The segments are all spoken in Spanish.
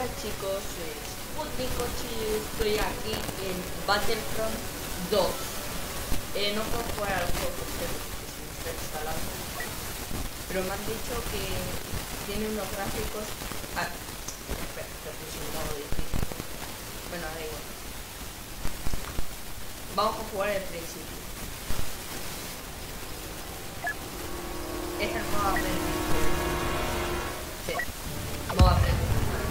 chicos, soy Sputnik y estoy aquí en Battlefront 2. No puedo jugar al juego porque se me está instalando, pero me han dicho que tiene unos gráficos... espera, que puse un modo difícil. Bueno, da igual. Vamos a jugar al principio. Es el modo aprendiz. Sí, modo aprendiz.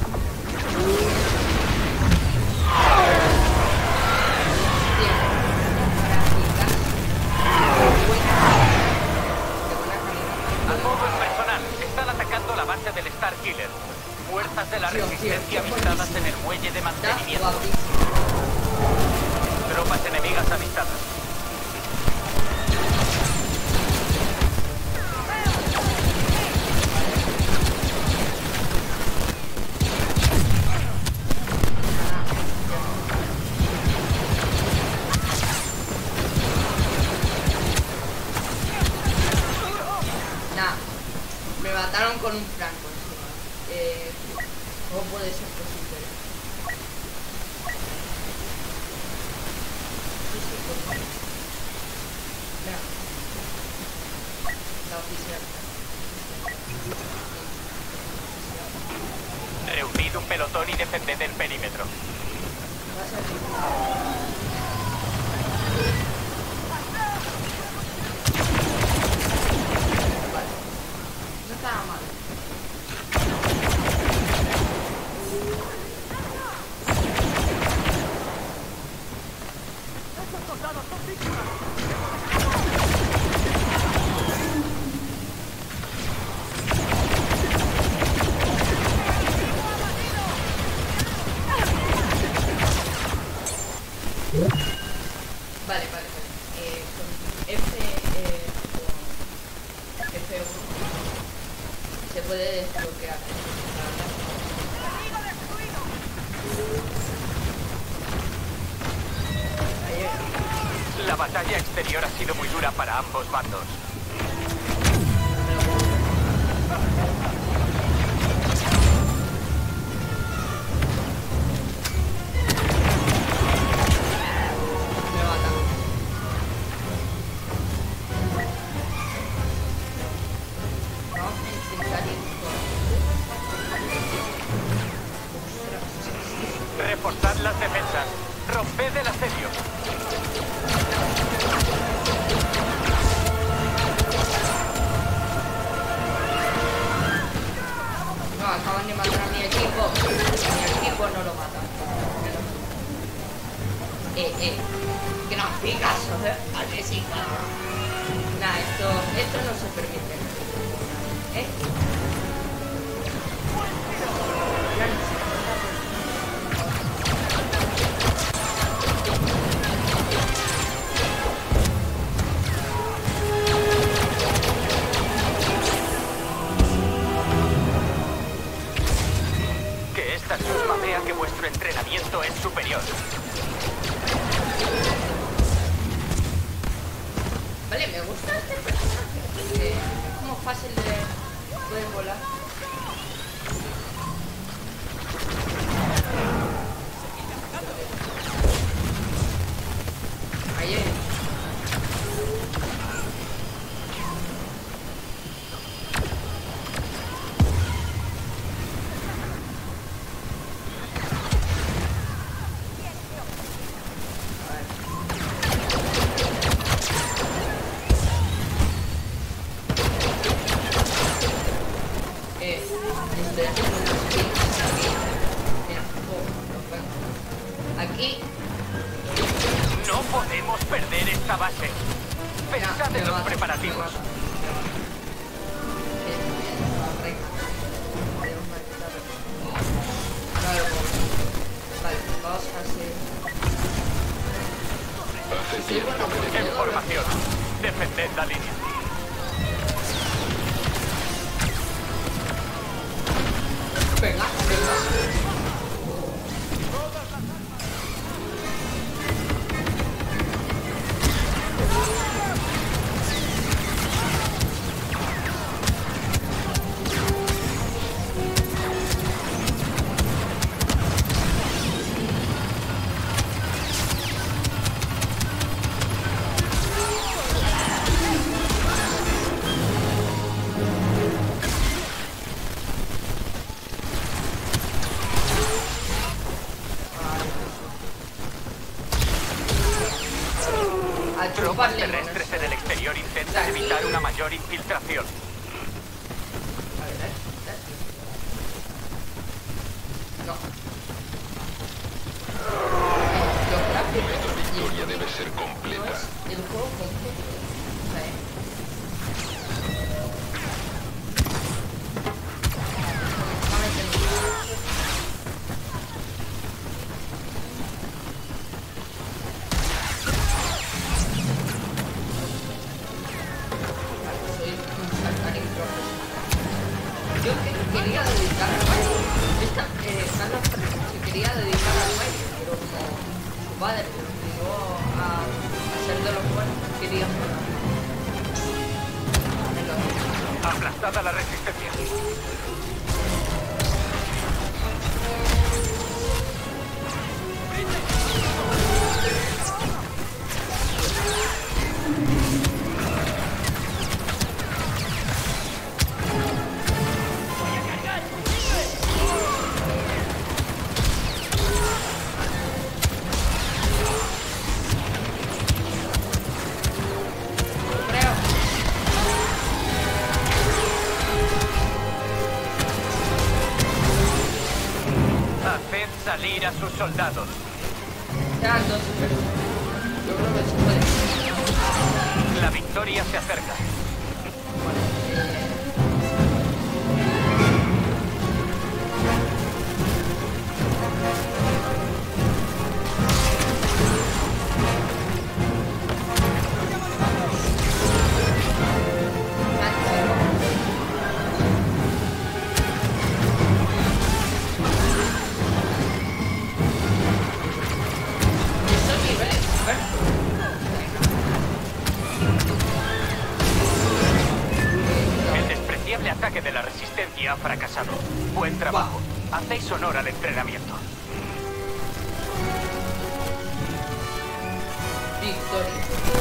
Del Star Killer. Fuerzas de la resistencia avistadas en el muelle de mantenimiento. Tropas enemigas avistadas. Me mataron con un franco encima. ¿Cómo puede ser posible? Mira. La oficial. Reunid un pelotón y defended el perímetro. Va a ser no estaba mal. ¡Estos soldados son víctimas! Vale. Con F1 se puede desbloquear. La batalla exterior ha sido muy dura para ambos bandos. Reforzad las defensas. Romped el asedio. No, acaban de matar a mi equipo. Mi equipo no lo mata. Que no hagas caso, ¿A que sí? Nah, esto no se permite. Que esta susma vea que vuestro entrenamiento es superior. Vale, me gusta este personaje. Es como fácil de poder volar. Ahí aquí No podemos perder esta base. Pensad en los preparativos. Vale, vamos a hacer... Hace tiempo que En formación. Defended la línea. Venga. Yo quería dedicar al baile. Carlos se quería dedicar al baile, pero como su padre lo obligó a ser de los buenos, quería jugar. Aplastada la resistencia. Haced salir a sus soldados. Ya, entonces, yo creo que se puede. La victoria se acerca. El despreciable ataque de la resistencia ha fracasado. Buen trabajo. Hacéis honor al entrenamiento. Victoria.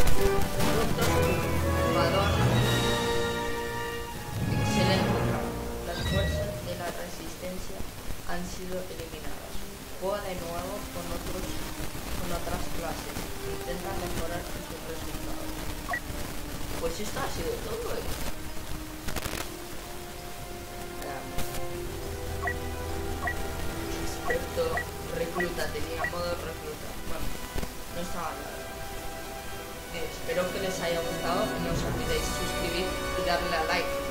Jugador. Excelente trabajo. Las fuerzas de la resistencia han sido eliminadas. Juega de nuevo con otras clases. Intenta mejorar sus resultados. Pues esto ha sido todo, Experto recluta, tenía modo recluta. Bueno, no estaba nada. Espero que les haya gustado. No os olvidéis suscribir y darle a like.